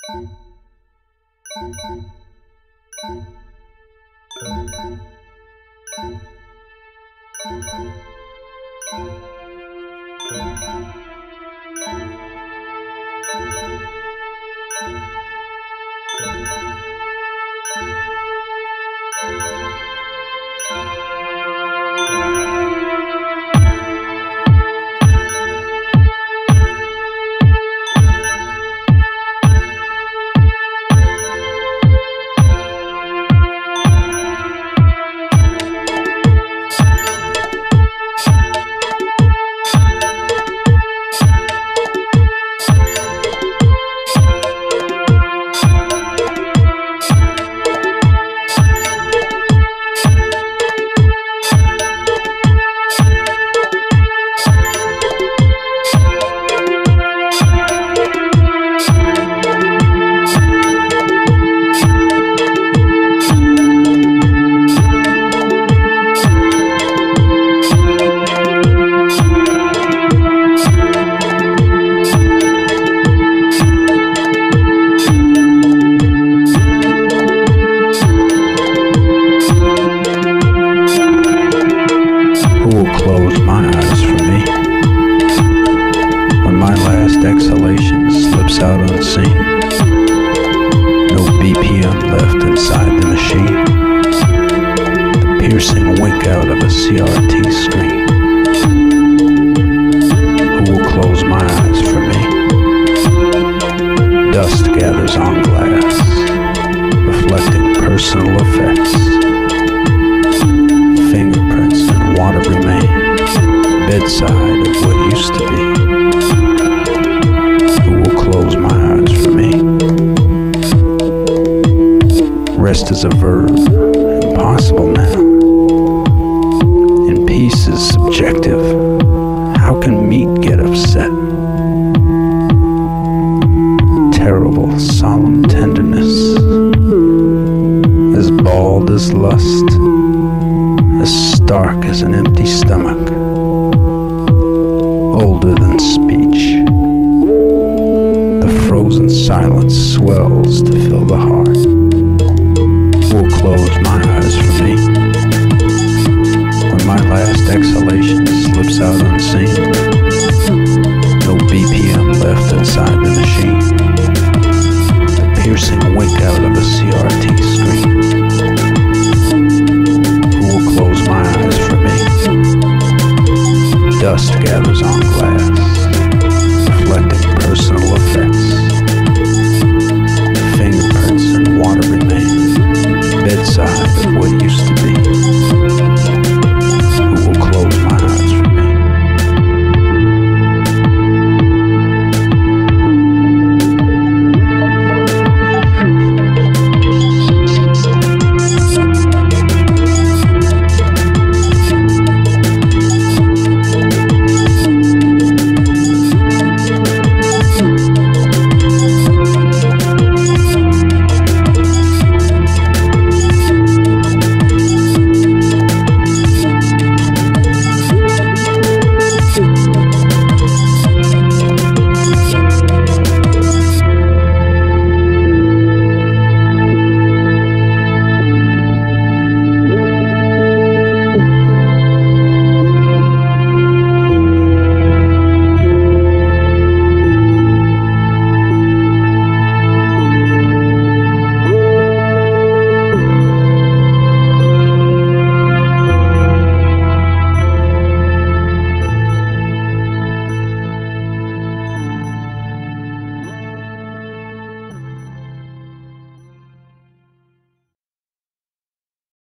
Exhalation slips out unseen. No BPM left inside the machine. The piercing wink out of a CRT screen. Who will close my eyes for me? Dust gathers on glass, reflecting personal effects. Fingerprints and water remain bedside of what used to be. Close my eyes for me. Rest is a verb, impossible now. And peace is subjective. How can meat get upset? Terrible, solemn tenderness, as bald as lust, as stark as an empty stomach, older than speech. Frozen silence swells to fill the heart. Will close my eyes for me. When my last exhalation slips out unseen, no BPM left inside the machine. The piercing wink out of a CRT screen. Who will close my eyes for me? Dust gathers on